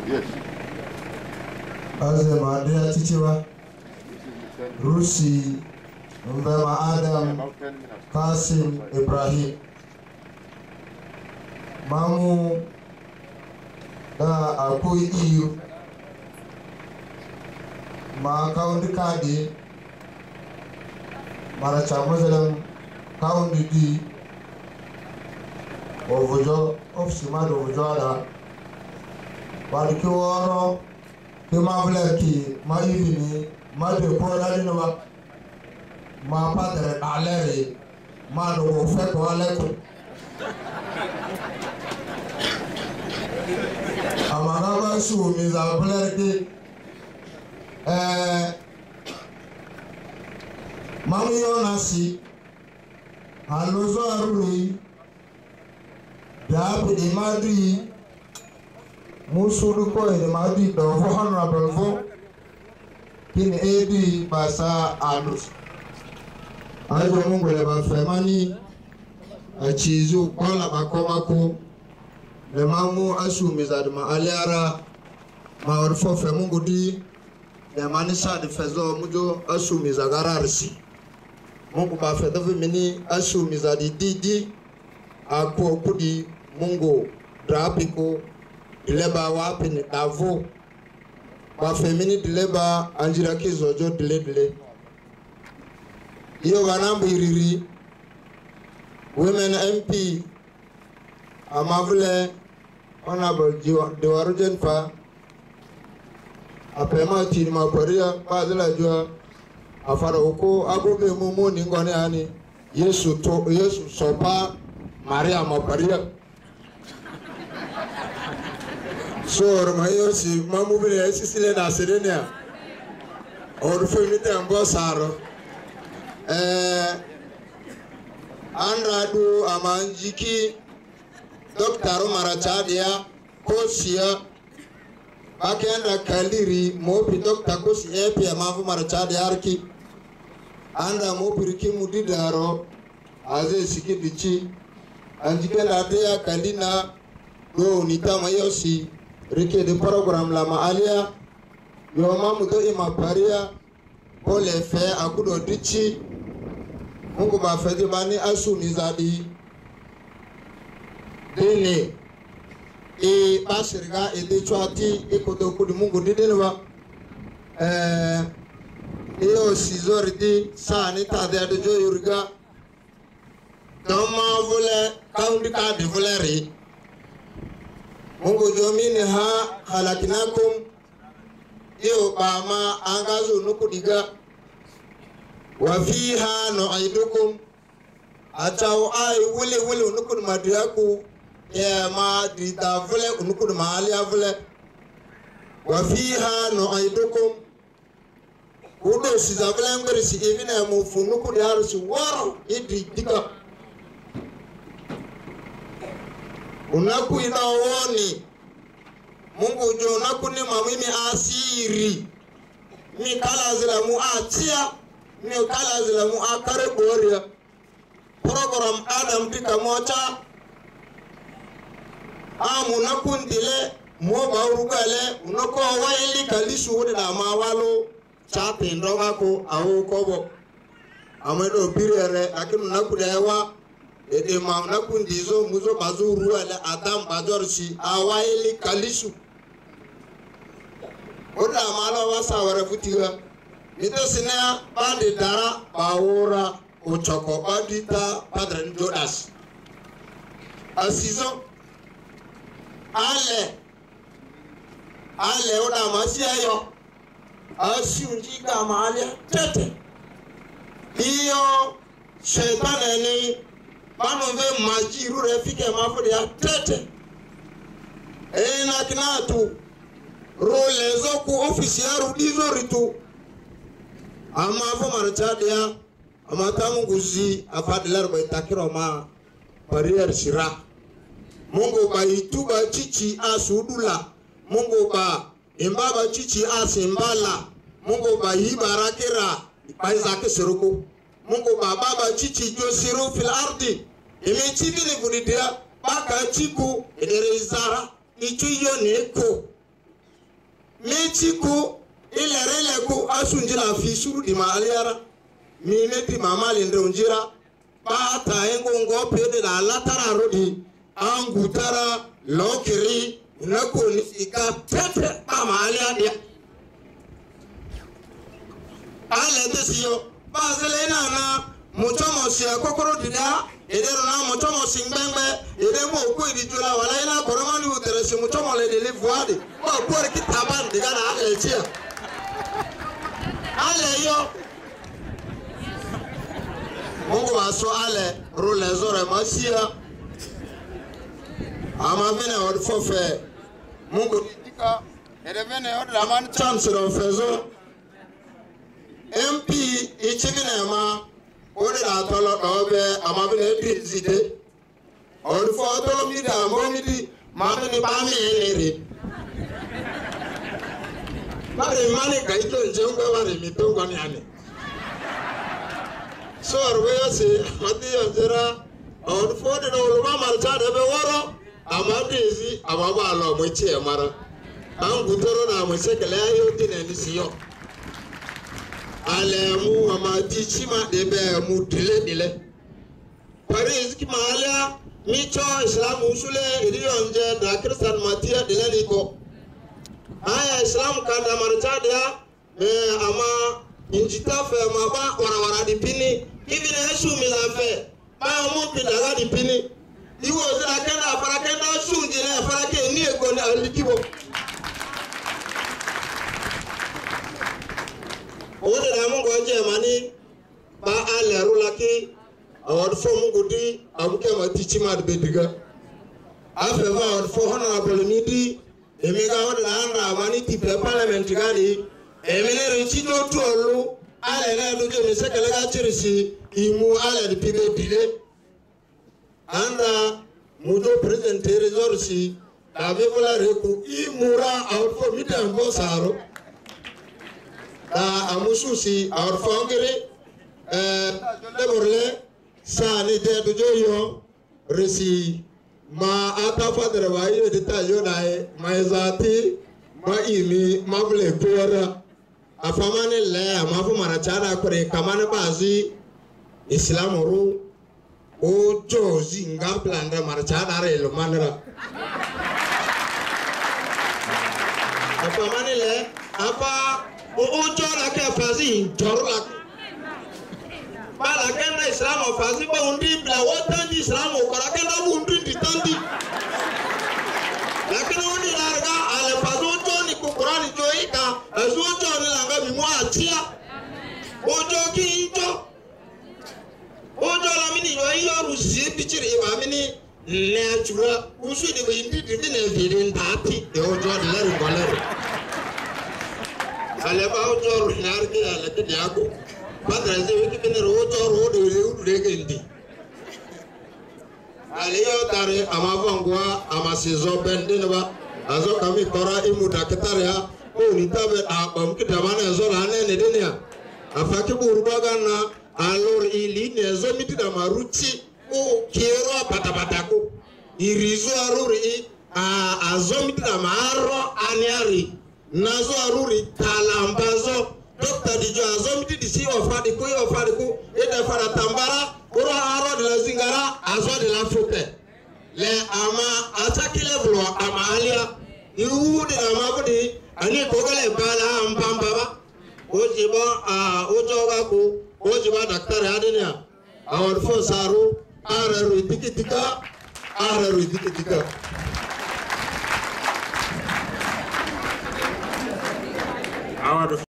Yes. Azema Adria Chichiwa, Rusi, Mbema Adam, Kasim Ibrahim. Mamu da akui iyo ma kaundi kadi mara chamuzelem kaundi di ovujo ofsimado ovujo ada wadi kiworo kimavle ki ma yivini ma de pola dinwa ma padre aleri ma do feko aleko amagaba su mizablerki mamu yonasi halozo aruri dabi di madri musudu ko di madri do honorable vo kin edi basa alus ajo mungole ba femani achizu kola bakomako le mamu asu mizadma aliara ma orfo fe mungu di le manisa de fezo mujo asu mizagararsi mungu ba fe do mini asu mizadi didi ako kudi mungu drapiko dileba wapini davo ba fe mini dileba anjira kizojo dile iyo ganambu iriri women MP amavule honorable Dewarujen fa apema chini maparia bazila jua afara uko agoge mumu ningone ani Yesu sopa Maria maparia so ramayo si mamu bile sisile na serenia orfo mite ambo saro anradu amanjiki Dr. Marachadia Kosia Bakenda Kaliri Mopi Dr. Kosi Epi Amavu Marachadia Arki Anda Mopi Riki Mudidaro Aze Sikidichi Anjikenda Adea Kalina Go Nita Mayosi Riki de program Lama Alia Yoma Mudo Ima Paria Pole Fe Akudo Dichi Mungu Bafedi Bani Asu Nizadi Dene basirga de chwati ikodo kudu mungu didelwa iyo sizordi sani tade adojo yurga doma vule kaundi ka de vuleri mungu jomini ha halakinakum iyo bama angazu nukudiga wa fiha nu'idukum atau ai wule nukud madiaku ma drita vule unukud maalia vule wa fiha nu'idukum udo sizavule ngorisi evine mufu nukud yarusi waro idri dika unaku inaoni mungu jo nakuni mamimi asiri mi kala zila mu atia mi kala zila mu akare boria program Adam tika mocha amunakun dile mo baurugale unoko waili kalisu wode da mawalo chape ndoga ko awu kobo amedo birere akinu nakudewa ede ma nakun dizo muzo bazuru ala Adam bajorsi awaili kalisu oda malo wasawara futiga ito sinea bande dara bawora Ochoko badita padre Jodas asizo ale oda masiayo asiunji kama ale tete iyo shetani ni banove majiru refike mafudi ya tete na kinatu role zoku ofisi ya rudizo ritu amavu Marachadia amatamu guzi afadilar bai takiro ma bariyar shira mungu ba ituba chichi asudula mungu ba imbaba chichi asimbala mungu ba hibarakira bai zake siruku mungu ba baba chichi josiru fil ardi ime chibili budidia baka chiku edere izara ichu iyo neko mechiku ilerele ku asunjila fi suru di maliara mine di mamali ndonjira ba ta engo ngo pede la latara rodi angutara lokiri nako ni ika pepe amalia dia ale desio bazelena na mutomo si akokoro dida edero na mutomo singbengbe edemo ko idijula wala ina koromani uteresi mutomo le dele voade o por ki taban diga na ale tia ale yo mungu aso ale rule zore masia ama vene od fofe mungu dika edevene od la man chance ro fezo MP ichibine ma ode la tolo dobe ama vene dizide od fo tolo mi da mo mi di ma vene ba mi ere mare mane kai to njengo wale mi to ngani ane so arwe se mati yonjera od fo de no ma marcha de be woro ama dizi ama ba lo mo chi e mara an gutoro na mo se kele ayo tin ni siyo ale mu ama tichi ma de be mu dile paris ki malia mi cho islam usule iri onje da kristan matia dile liko aya islam ka da marcha dia ama injita fe ma ba wara di pini ibi na yesu mi la fe ba mu bi daga di pini iwo zira kenda afara kenda sunji na afara ke ni ego na alikibo ode na mungu anje mani ba ale rulaki award fo mungu di abuke matichi mad bediga afeva award fo honorable midi emega ode la anga mani ti parliament gari emene richido tolu ale na doje mesekele ga chirisi imu ale di pibe dile anda mujo presente resorsi ave vola reku imura awfo mitambo saro da amususi awfo ngere deborle sani de dojo resi ma ata fadre wayo de tayo nae maizati ma imi mabule pora afamane le amafu marachara kore kamane bazi islamuru o jozi nga planda marcha dare lo manera apa manile apa o jora ke fazi jorla bala kena islam fazi ba undi bla wotandi islam ko ra kena undi ditandi lakini undi larga ale fazo joni ko qur'an joika azu joni langa mi mo atia o joki jo ojo la mini yo iyo ruzi bichiri wa mini natural usu de we indi de na vire ndati e ojo de la rigolere ale ba ojo nar ke ala ke diago padra ze we ke ne ojo ro de ke ndi ale yo tare ama vangwa ama sezo bende ba azo kami kora imu daketaria o ni tabe a bam ke damana zo la ne de ne afake burubaga na alors ili ne zomiti da maruti o kero patapatako irizo aruri azomiti da maro aniari nazo aruri talambazo dokta dijo azomiti disi ofadi ko ede fara tambara oro aro de la zingara azo de la fote le ama atakile blo ama alia iwu de ama bodi ani kogale bala mbamba ojiba ojoga ko ojiba daktari adenia awar fo saru araru dikitika awar